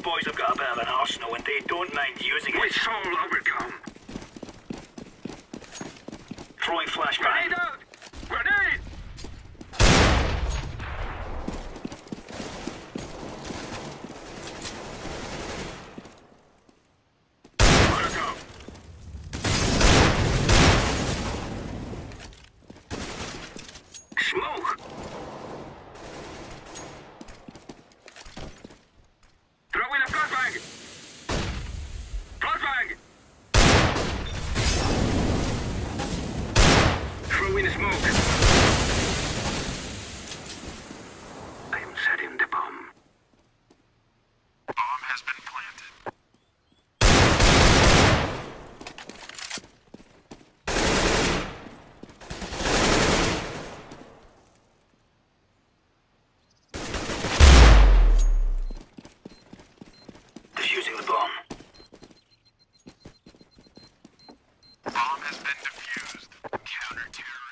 boys have got a bit of an arsenal and they don't mind using it. We shall overcome. Throwing flashbang. Grenade out! Grenade! Molotov. Smoke! Throw in a flashbang! Flashbang! Throw in a smoke. I am setting the bomb. Bomb has been planted. Defusing the bomb. Bomb has been defused. Counter-terror.